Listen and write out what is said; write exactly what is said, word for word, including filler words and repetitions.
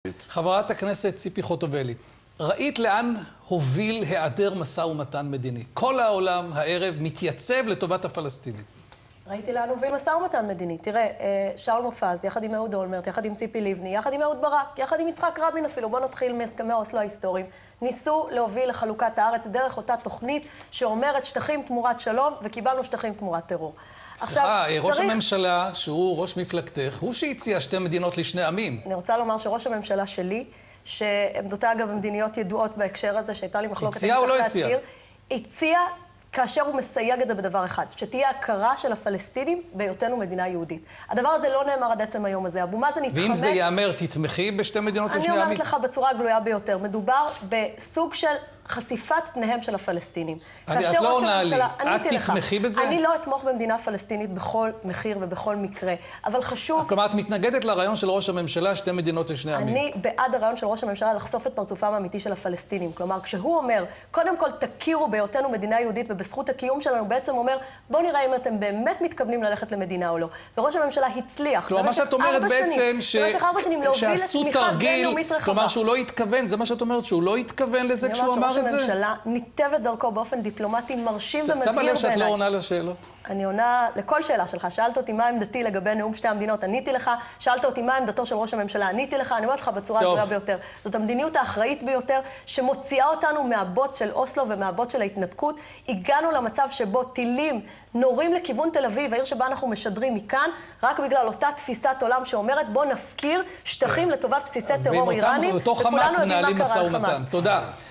חברת הכנסת ציפי חוטובלי, ראית לאן הוביל היעדר משא ומתן מדיני? כל העולם הערב מתייצב לטובת הפלסטינים. ראיתי לאן הוביל משא ומתן מדיני. תראה, שאול מופז, יחד עם אהוד אולמרט, יחד עם ציפי לבני, יחד עם אהוד ברק, יחד עם יצחק רבין אפילו, בוא נתחיל מהסכמי אוסלו ההיסטוריים, ניסו להוביל לחלוקת הארץ דרך אותה תוכנית שאומרת שטחים תמורת שלום, וקיבלנו שטחים תמורת טרור. סליחה, ראש צריך... הממשלה, שהוא ראש מפלגתך, הוא שהציע שתי מדינות לשני עמים. אני רוצה לומר שראש הממשלה שלי, שעמדותיה אגב מדיניות ידועות בהקשר הזה, שהייתה לי מחלוקת... הציע או לא הציע? הציע כאשר הוא מסייג את זה בדבר אחד, שתהיה הכרה של הפלסטינים בהיותנו מדינה יהודית. הדבר הזה לא נאמר עד עצם היום הזה. אבו מאזן התחמק... ואם זה יאמר, תתמכי בשתי מדינות לשני עמים? אני אומרת לך בצורה הגלויה ביותר, מדובר בסוג של חשיפת פניהם של הפלסטינים. אני, את לא עונה לי, את תתמכי בזה? אני לא אתמוך במדינה פלסטינית בכל מחיר ובכל מקרה, אבל חשוב... כלומר, את מתנגדת לרעיון של ראש הממשלה, שתי מדינות לשני עמים. אני בעד הרעיון של ראש הממשלה לחשוף את פרצופם האמיתי של הפלסטינים. כלומר, כשהוא אומר, קודם כל תכירו בהיותנו מדינה יהודית ובזכות הקיום שלנו, בעצם אומר, בוא נראה אם אתם באמת מתכוונים ללכת למדינה או לא. וראש הממשלה הצליח. כלומר, מה שאת אומרת בעצם, שעשו תרגיל, כלומר שהוא לא התכוון, זה מה שאת אומרת, שהוא לא התכוון לזה כשהוא אמר את זה? ניתב את דרכו באופן דיפלומטי מרשים ומדהים בעיניי. שמה לב שאת לא עונה לשאלות? אני עונה לכל שאלה שלך. שאלת אותי מה עמדתי לגבי נאום שתי המדינות, עניתי לך. שאלת אותי מה עמדתו של ראש הממשלה, עניתי לך. אני אומרת לך בצורה הגדולה ביותר. זאת המדיניות האחראית ביותר שמוציאה אותנו מהבוט של אוסלו ומהבוט של ההתנתקות. הגענו למצב שבו טילים נורים לכיוון תל אביב, העיר שבה אנחנו משדרים מכאן, רק בגלל אותה תפיסת עולם שאומרת בוא נפקיר שטחים לטובת בסיסי טרור איראנים, וכולנו יודעים מה קרה על חמאס. תודה.